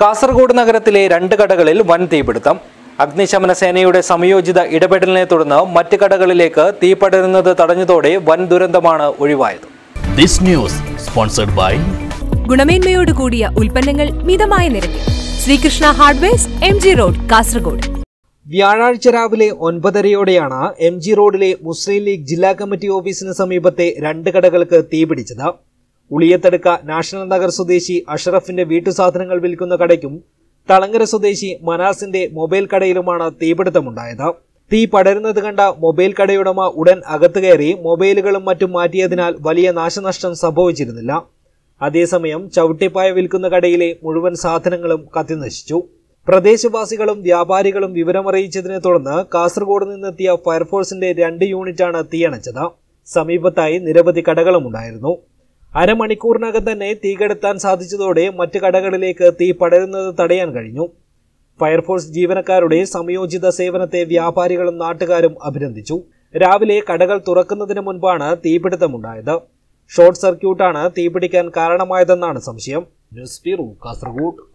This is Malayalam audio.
കാസർഗോഡ് നഗരത്തിലെ 2 കടകളിൽ വൻ തീപിടുത്തം. അഗ്നിശമന സേനയുടെ സംയോജിത ഇടപെടലിനെ തുടർന്ന് മറ്റ് കടകളിലേക്ക് തീ പടരുന്നത് തടഞ്ഞതോടെ വൻ ദുരന്തമാണ് ഒഴിവായത്. This news sponsored by ഗുണമേന്മയോട് കൂടിയ ഉൽപ്പന്നങ്ങൾ മിതമായ നിരക്കിൽ Sreekrishna hardwares MG road Kasaragod. വ്യാഴാഴ്ച രാവിലെ 9:30യോടെയാണ് MG റോഡിലെ മുസ്ലിം ലീഗ് ജില്ലാ കമ്മിറ്റി ഓഫീസിന് സമീപത്തെ 2 കടകൾക്ക് തീപിടിച്ചത്. ഉളിയത്തടുക്ക നാഷണൽ നഗർ സ്വദേശി അഷറഫിന്റെ വീട്ടുസാധനങ്ങൾ വിൽക്കുന്ന കടയ്ക്കും തളങ്കര സ്വദേശി മനാസിന്റെ മൊബൈൽ കടയിലുമാണ് തീപിടുത്തമുണ്ടായത്. തീ പടരുന്നത് കണ്ട മൊബൈൽ കടയുടമ ഉടൻ അകത്തു കയറി മൊബൈലുകളും മറ്റും മാറ്റിയതിനാൽ വലിയ നാശനഷ്ടം സംഭവിച്ചിരുന്നില്ല. അതേസമയം ചവിട്ടിപ്പായ വിൽക്കുന്ന കടയിലെ മുഴുവൻ സാധനങ്ങളും കത്തിനശിച്ചു. പ്രദേശവാസികളും വ്യാപാരികളും വിവരമറിയിച്ചതിനെ തുടർന്ന് കാസർഗോഡ് നിന്നെത്തിയ ഫയർഫോഴ്സിന്റെ 2 യൂണിറ്റാണ് തീയണച്ചത്. സമീപത്തായി നിരവധി കടകളുമുണ്ടായിരുന്നു. അരമണിക്കൂറിനകം തന്നെ തീ കെടുത്താൻ സാധിച്ചതോടെ മറ്റ് കടകളിലേക്ക് തീ പടരുന്നത് തടയാൻ കഴിഞ്ഞു. ഫയർഫോഴ്സ് ജീവനക്കാരുടെ സംയോജിത സേവനത്തെ വ്യാപാരികളും നാട്ടുകാരും അഭിനന്ദിച്ചു. രാവിലെ കടകൾ തുറക്കുന്നതിന് മുൻപാണ് തീപിടുത്തമുണ്ടായത്. ഷോർട്ട് സർക്യൂട്ടാണ് തീപിടിക്കാൻ കാരണമായതെന്നാണ് സംശയം. News bureau, Kasaragod.